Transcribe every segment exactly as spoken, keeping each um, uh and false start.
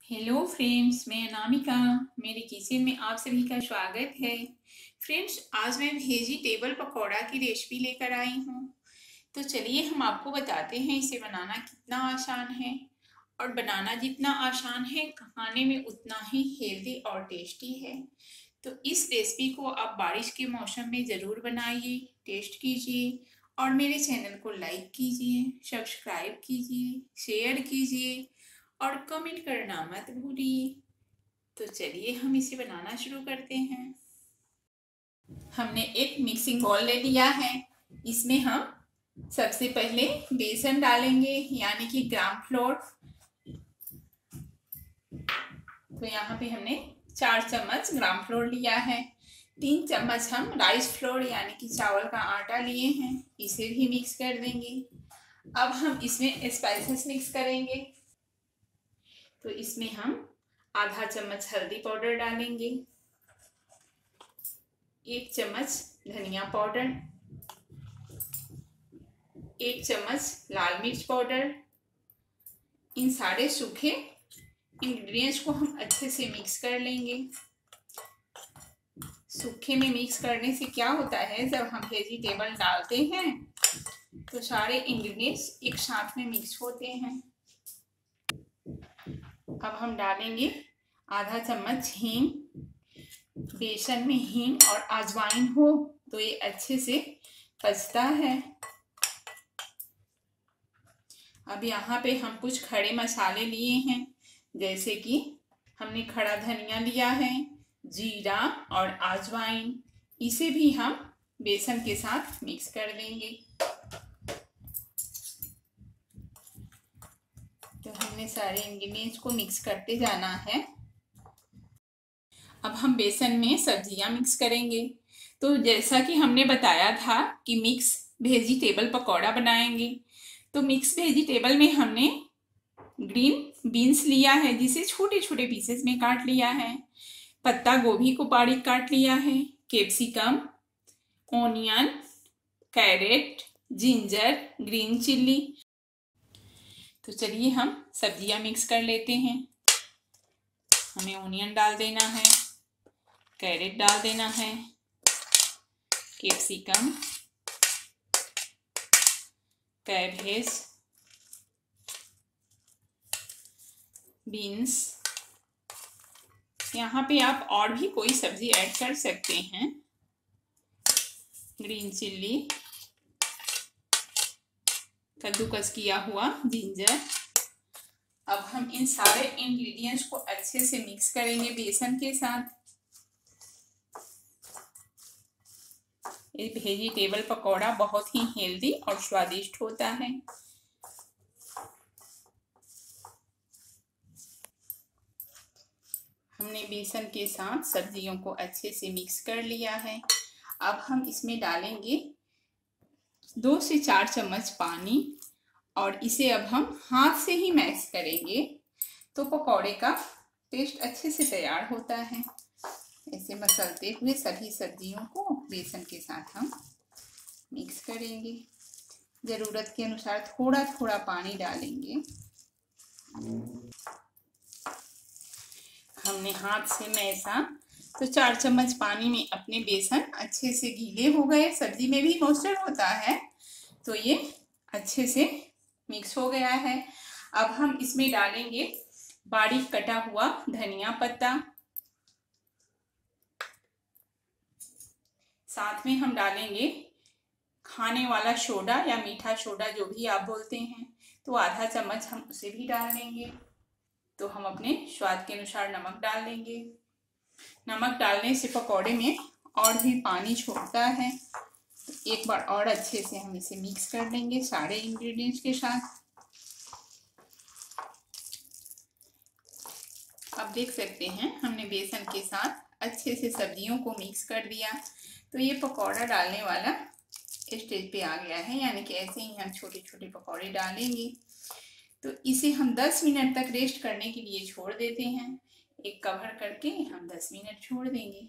Hello friends, मैं अनामिका। मेरे kitchen में आप सभी का स्वागत है। फ्रेंड्स, आज मैं वेजिटेबल पकौड़ा की रेसिपी लेकर आई हूँ। तो चलिए हम आपको बताते हैं इसे बनाना कितना आसान है। और बनाना जितना आसान है, खाने में उतना ही हेल्दी और टेस्टी है। तो इस रेसिपी को आप बारिश के मौसम में ज़रूर बनाइए, टेस्ट कीजिए और मेरे चैनल को लाइक कीजिए, सब्सक्राइब कीजिए, शेयर कीजिए और कमेंट करना मत भूलिए। तो चलिए हम इसे बनाना शुरू करते हैं। हमने एक मिक्सिंग बाउल ले लिया है। इसमें हम सबसे पहले बेसन डालेंगे, यानी कि ग्राम फ्लोर। तो यहाँ पे हमने चार चम्मच ग्राम फ्लोर लिया है। तीन चम्मच हम राइस फ्लोर यानी कि चावल का आटा लिए हैं, इसे भी मिक्स कर देंगे। अब हम इसमें स्पाइसेस मिक्स करेंगे। तो इसमें हम आधा चम्मच हल्दी पाउडर डालेंगे, एक चम्मच धनिया पाउडर, एक चम्मच लाल मिर्च पाउडर। इन सारे सूखे इंग्रेडिएंट्स को हम अच्छे से मिक्स कर लेंगे। सूखे में मिक्स करने से क्या होता है, जब हम वेजिटेबल डालते हैं तो सारे इंग्रेडिएंट्स एक साथ में मिक्स होते हैं। अब हम डालेंगे आधा चम्मच हींग। बेसन में हींग और अजवाइन हो तो ये अच्छे से पचता है। अब यहाँ पे हम कुछ खड़े मसाले लिए हैं, जैसे कि हमने खड़ा धनिया लिया है, जीरा और अजवाइन। इसे भी हम बेसन के साथ मिक्स कर देंगे। तो हमने सारे इंग्रेडिएंट्स को मिक्स करते जाना है। अब हम बेसन में सब्जियां मिक्स करेंगे। तो जैसा कि हमने बताया था कि मिक्स वेजिटेबल पकौड़ा बनाएंगे, तो मिक्स वेजिटेबल में हमने ग्रीन बीन्स लिया है, जिसे छोटे छोटे पीसेस में काट लिया है। पत्ता गोभी को बारीक काट लिया है। Capsicum, onion, carrot, ginger, green chilli. तो चलिए हम सब्जियां मिक्स कर लेते हैं। हमें ओनियन डाल देना है, कैरेट डाल देना है, कैप्सिकम, कैबेज, बीन्स। यहाँ पे आप और भी कोई सब्जी ऐड कर सकते हैं, ग्रीन चिल्ली, कद्दूकस किया हुआ जिंजर। अब हम इन सारे इंग्रेडिएंट्स को अच्छे से मिक्स करेंगे बेसन के साथ। ये वेजिटेबल पकौड़ा बहुत ही हेल्दी और स्वादिष्ट होता है। हमने बेसन के साथ सब्जियों को अच्छे से मिक्स कर लिया है। अब हम इसमें डालेंगे दो से चार चम्मच पानी और इसे अब हम हाथ से ही मैश करेंगे, तो पकौड़े का पेस्ट अच्छे से तैयार होता है। ऐसे मसलते हुए सभी सब्जियों को बेसन के साथ हम मिक्स करेंगे। ज़रूरत के अनुसार थोड़ा थोड़ा पानी डालेंगे। हमने हाथ से मैसा, तो चार चम्मच पानी में अपने बेसन अच्छे से गीले हो गए। सब्जी में भी मॉइस्चर होता है, तो ये अच्छे से मिक्स हो गया है। अब हम इसमें डालेंगे बारीक कटा हुआ धनिया पत्ता। साथ में हम डालेंगे खाने वाला सोडा या मीठा सोडा, जो भी आप बोलते हैं, तो आधा चम्मच हम उसे भी डाल देंगे। तो हम अपने स्वाद के अनुसार नमक डाल देंगे। नमक डालने से पकौड़े में और भी पानी छोड़ता है। तो एक बार और अच्छे से हम इसे मिक्स कर लेंगे सारे इंग्रेडिएंट्स के साथ। आप देख सकते हैं हमने बेसन के साथ अच्छे से सब्जियों को मिक्स कर दिया। तो ये पकौड़ा डालने वाला स्टेज पे आ गया है, यानी कि ऐसे ही हम छोटे छोटे पकौड़े डालेंगे। तो इसे हम दस मिनट तक रेस्ट करने के लिए छोड़ देते हैं। एक कवर करके हम दस मिनट छोड़ देंगे।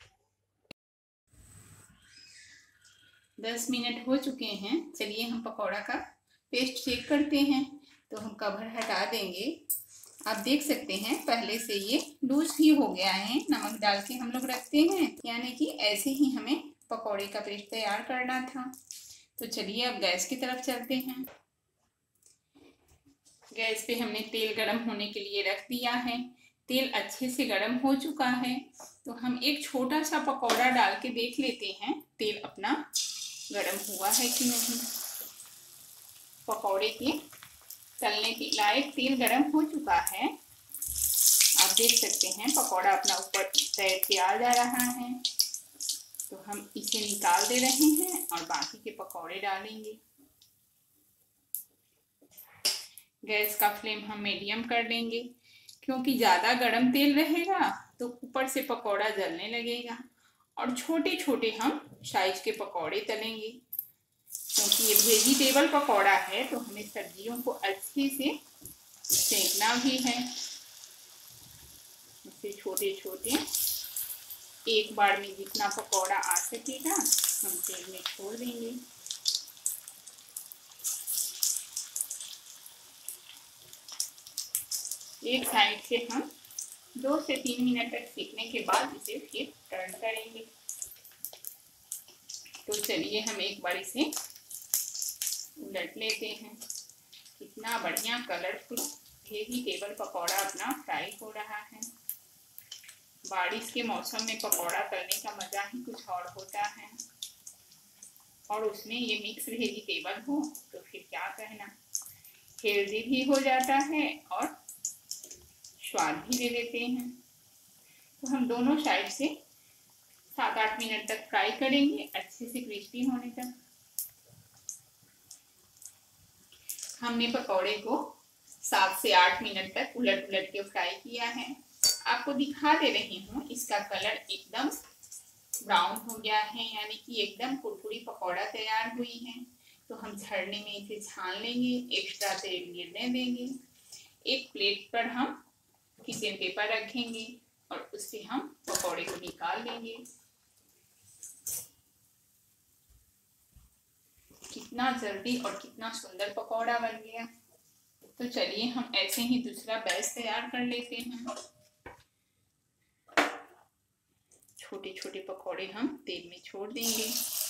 दस मिनट हो चुके हैं। चलिए हम पकौड़ा का पेस्ट चेक करते हैं। तो हम कवर हटा देंगे। आप देख सकते हैं पहले से ये लूज भी हो गया है। नमक डाल के हम लोग रखते हैं, यानी कि ऐसे ही हमें पकौड़े का पेस्ट तैयार करना था। तो चलिए अब गैस की तरफ चलते हैं। गैस पे हमने तेल गरम होने के लिए रख दिया है। तेल अच्छे से गरम हो चुका है, तो हम एक छोटा सा पकौड़ा डाल के देख लेते हैं तेल अपना गरम हुआ है कि नहीं। पकौड़े के तलने के लायक तेल गरम हो चुका है। आप देख सकते हैं पकौड़ा अपना ऊपर तैर के आ जा रहा है, तो हम इसे निकाल दे रहे हैं और बाकी के पकौड़े डालेंगे। गैस का फ्लेम हम मीडियम कर देंगे, क्योंकि ज़्यादा गरम तेल रहेगा तो ऊपर से पकौड़ा जलने लगेगा और छोटे छोटे हम साइज के पकौड़े तलेंगे। क्योंकि ये वेजिटेबल पकौड़ा है तो हमें सब्जियों को अच्छे से सेंकना भी है। इसे छोटे छोटे एक बार में जितना पकौड़ा आ सकेगा हम तेल में छोड़ देंगे। एक साइड से हम दो से तीन मिनट तक सेकने के बाद इसे फिर टर्न करेंगे। तो चलिए हम एक बार इसे उलट लेते हैं। कितना बढ़िया कलरफुल वेजिटेबल पकौड़ा अपना फ्राई हो रहा है। बारिश के मौसम में पकौड़ा तलने का मज़ा ही कुछ और होता है, और उसमें ये मिक्स वेजिटेबल हो तो फिर क्या कहना। हेल्दी भी हो जाता है और स्वाद भी ले लेते हैं। तो हम दोनों साइड से सात आठ मिनट तक फ्राई करेंगे, अच्छे से क्रिस्पी होने तक। हमने पकौड़े को सात से आठ मिनट तक उलट उलट के फ्राई किया है। आपको दिखा दे रही हूँ, इसका कलर एकदम ब्राउन हो गया है, यानी कि एकदम कुरकुरी पकौड़ा तैयार हुई है। तो हम छड़ने में इसे छान लेंगे, एक्स्ट्रा तेल गिरने देंगे। एक प्लेट पर हम किचन पेपर रखेंगे और उससे हम पकौड़े को निकाल लेंगे। कितना जल्दी और कितना सुंदर पकौड़ा बन गया। तो चलिए हम ऐसे ही दूसरा बैच तैयार कर लेते हैं। छोटे छोटे पकौड़े हम तेल में छोड़ देंगे।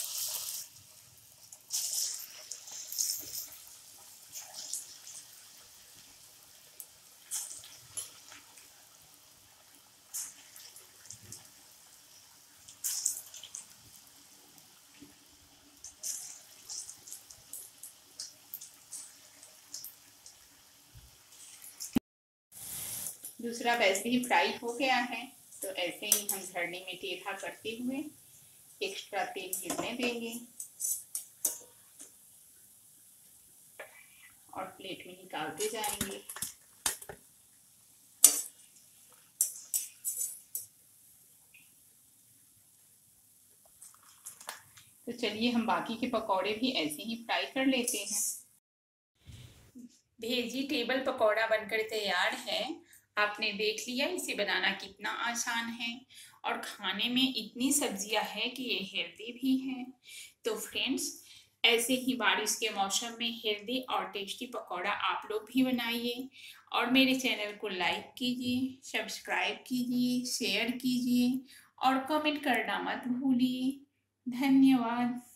दूसरा बैच भी फ्राई हो गया है, तो ऐसे ही हम झरने में टेढ़ा करते हुए एक्स्ट्रा तेल गिरने देंगे और प्लेट में निकालते जाएंगे। तो चलिए हम बाकी के पकौड़े भी ऐसे ही फ्राई कर लेते हैं। वेजिटेबल पकौड़ा बनकर तैयार है। आपने देख लिया इसे बनाना कितना आसान है, और खाने में इतनी सब्जियां हैं कि ये हेल्दी भी है। तो फ्रेंड्स, ऐसे ही बारिश के मौसम में हेल्दी और टेस्टी पकौड़ा आप लोग भी बनाइए, और मेरे चैनल को लाइक कीजिए, सब्सक्राइब कीजिए, शेयर कीजिए और कमेंट करना मत भूलिए। धन्यवाद।